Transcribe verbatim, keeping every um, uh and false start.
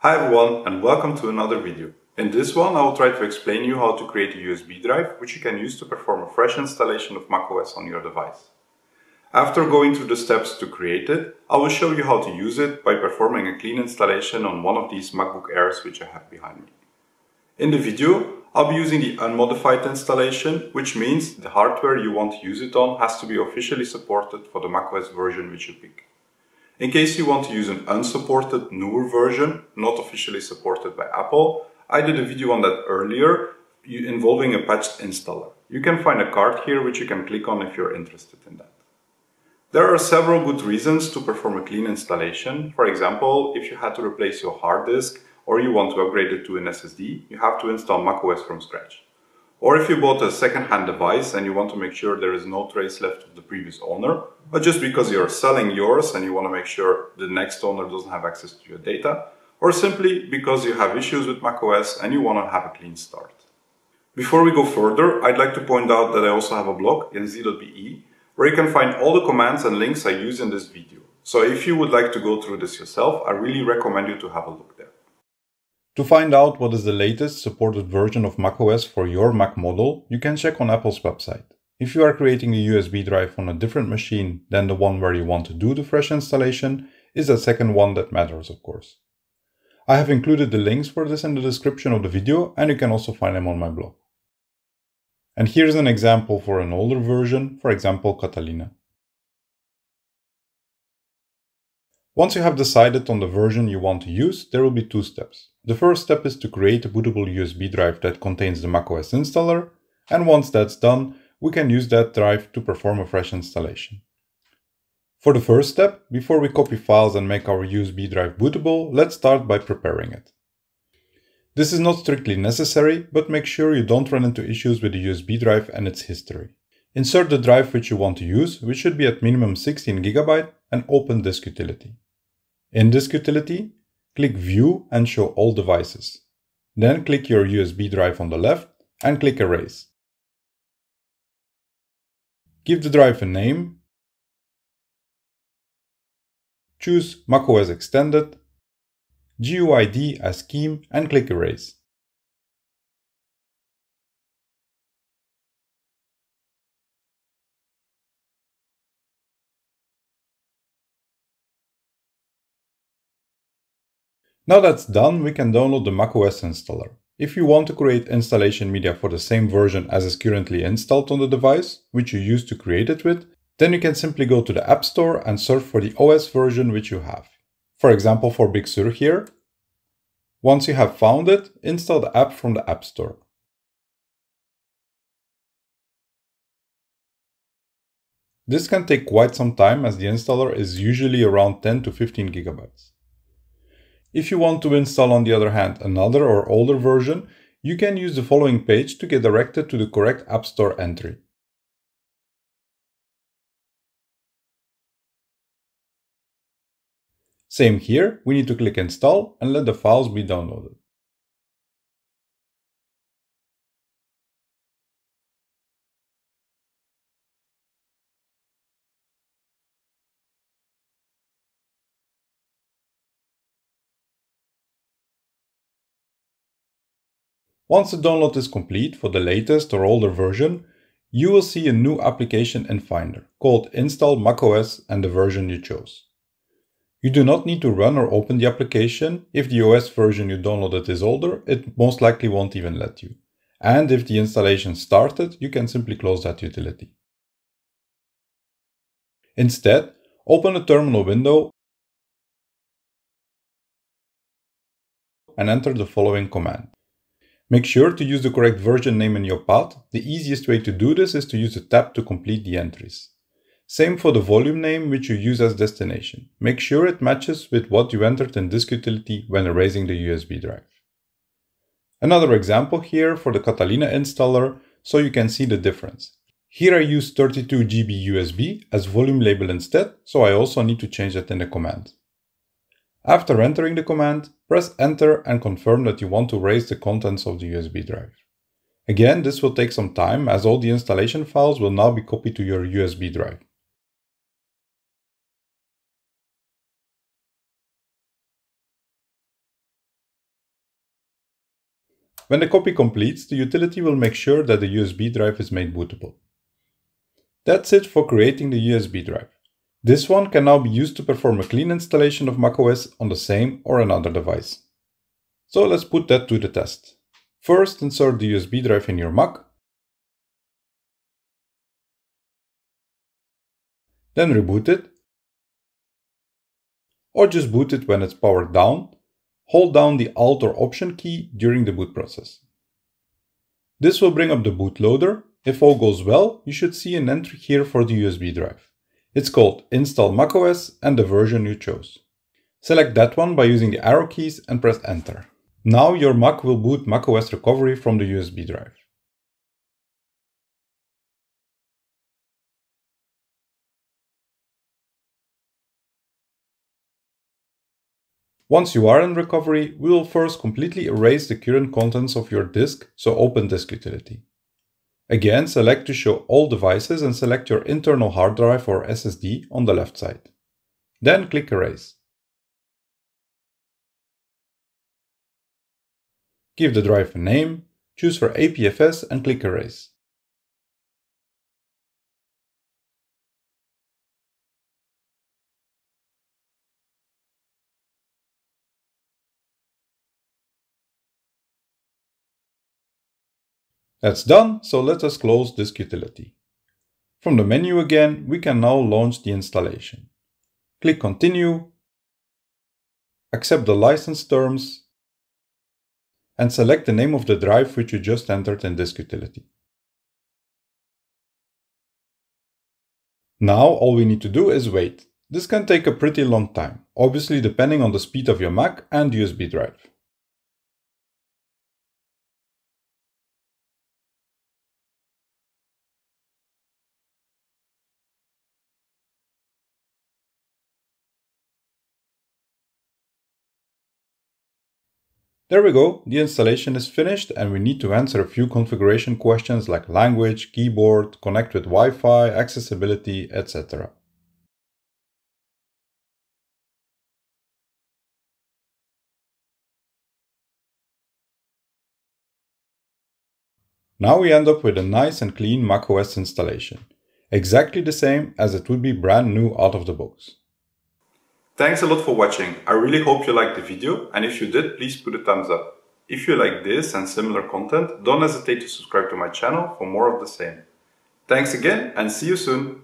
Hi everyone and welcome to another video. In this one I will try to explain you how to create a U S B drive which you can use to perform a fresh installation of macOS on your device. After going through the steps to create it, I will show you how to use it by performing a clean installation on one of these MacBook Airs which I have behind me. In the video, I'll be using the unmodified installation, which means the hardware you want to use it on has to be officially supported for the macOS version which you pick. In case you want to use an unsupported, newer version, not officially supported by Apple, I did a video on that earlier involving a patched installer. You can find a card here which you can click on if you're interested in that. There are several good reasons to perform a clean installation. For example, if you had to replace your hard disk or you want to upgrade it to an S S D, you have to install macOS from scratch. Or if you bought a second-hand device and you want to make sure there is no trace left of the previous owner, or just because you're selling yours and you want to make sure the next owner doesn't have access to your data, or simply because you have issues with macOS and you want to have a clean start. Before we go further, I'd like to point out that I also have a blog in z dot b e where you can find all the commands and links I use in this video. So if you would like to go through this yourself, I really recommend you to have a look there. To find out what is the latest supported version of macOS for your Mac model, you can check on Apple's website. If you are creating a U S B drive on a different machine than the one where you want to do the fresh installation, is the second one that matters, of course. I have included the links for this in the description of the video and you can also find them on my blog. And here's an example for an older version, for example Catalina. Once you have decided on the version you want to use, there will be two steps. The first step is to create a bootable U S B drive that contains the macOS installer, and once that's done, we can use that drive to perform a fresh installation. For the first step, before we copy files and make our U S B drive bootable, let's start by preparing it. This is not strictly necessary, but make sure you don't run into issues with the U S B drive and its history. Insert the drive which you want to use, which should be at minimum sixteen gigabytes, and open Disk Utility. In Disk Utility, click View and Show All Devices. Then click your U S B drive on the left and click Erase. Give the drive a name. Choose macOS Extended, G U I D as Scheme and click Erase. Now that's done, we can download the macOS installer. If you want to create installation media for the same version as is currently installed on the device, which you used to create it with, then you can simply go to the App Store and search for the O S version which you have. For example, for Big Sur here. Once you have found it, install the app from the App Store. This can take quite some time as the installer is usually around ten to fifteen gigabytes. If you want to install, on the other hand, another or older version, you can use the following page to get directed to the correct App Store entry. Same here, we need to click Install and let the files be downloaded. Once the download is complete for the latest or older version, you will see a new application in Finder called Install macOS and the version you chose. You do not need to run or open the application. If the O S version you downloaded is older, it most likely won't even let you. And if the installation started, you can simply close that utility. Instead, open a terminal window and enter the following command. Make sure to use the correct version name in your path. The easiest way to do this is to use the tab to complete the entries. Same for the volume name which you use as destination. Make sure it matches with what you entered in Disk Utility when erasing the U S B drive. Another example here for the Catalina installer so you can see the difference. Here I use thirty-two gigabyte U S B as volume label instead, so I also need to change that in the command. After entering the command, press Enter and confirm that you want to erase the contents of the U S B drive. Again, this will take some time as all the installation files will now be copied to your U S B drive. When the copy completes, the utility will make sure that the U S B drive is made bootable. That's it for creating the U S B drive. This one can now be used to perform a clean installation of macOS on the same or another device. So let's put that to the test. First, insert the U S B drive in your Mac. Then reboot it. Or just boot it when it's powered down. Hold down the Alt or Option key during the boot process. This will bring up the bootloader. If all goes well, you should see an entry here for the U S B drive. It's called Install macOS and the version you chose. Select that one by using the arrow keys and press Enter. Now your Mac will boot macOS recovery from the U S B drive. Once you are in recovery, we will first completely erase the current contents of your disk, so open Disk Utility. Again, select to show all devices and select your internal hard drive or S S D on the left side. Then click Erase. Give the drive a name, choose for A P F S and click Erase. That's done, so let us close Disk Utility. From the menu again, we can now launch the installation. Click Continue, accept the license terms, and select the name of the drive which you just entered in Disk Utility. Now all we need to do is wait. This can take a pretty long time, obviously depending on the speed of your Mac and U S B drive. There we go, the installation is finished and we need to answer a few configuration questions like language, keyboard, connect with Wi-Fi, accessibility, et cetera. Now we end up with a nice and clean macOS installation, exactly the same as it would be brand new out of the box. Thanks a lot for watching. I really hope you liked the video, and if you did, please put a thumbs up. If you like this and similar content, don't hesitate to subscribe to my channel for more of the same. Thanks again and see you soon!